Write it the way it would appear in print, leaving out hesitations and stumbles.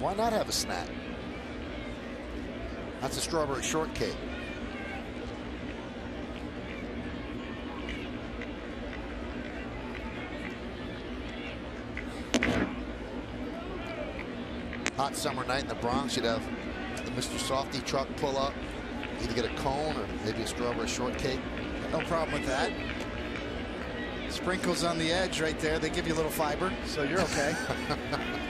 Why not have a snack? That's a strawberry shortcake. Hot summer night in the Bronx, you'd have the Mr. Softy truck pull up. Either get a cone or maybe a strawberry shortcake. No problem with that. Sprinkles on the edge right there. They give you a little fiber, so you're okay.